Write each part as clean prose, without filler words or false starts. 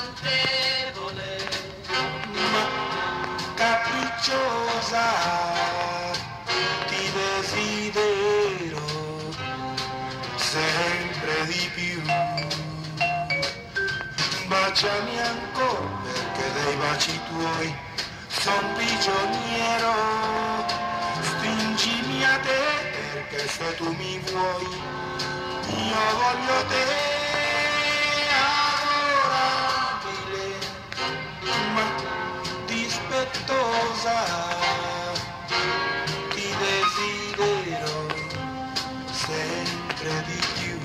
incantevole, ma capricciosa, ti desidero sempre di più. Baciami ancora perché dei baci tuoi son prigioniero, stringimi a te perché se tu mi vuoi io voglio te, adorabile ma dispettosa, ti desidero sempre di più.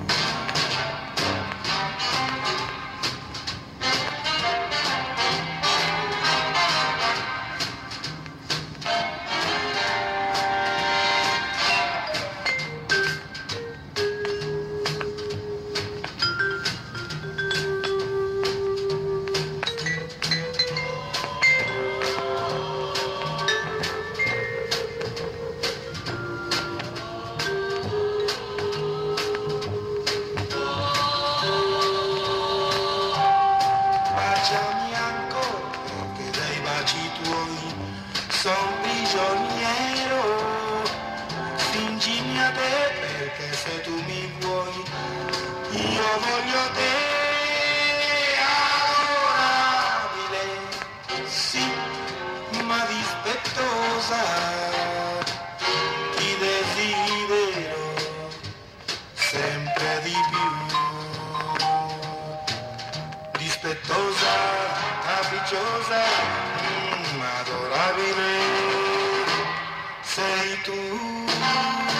Baciami ancora perché dai baci tuoi son prigioniero, stringimi a te perché se tu mi vuoi io voglio te, adorabile, sì, ma dispettosa, ti desidero sempre di più. Dispettosa, capricciosa, adorabile, sei tu.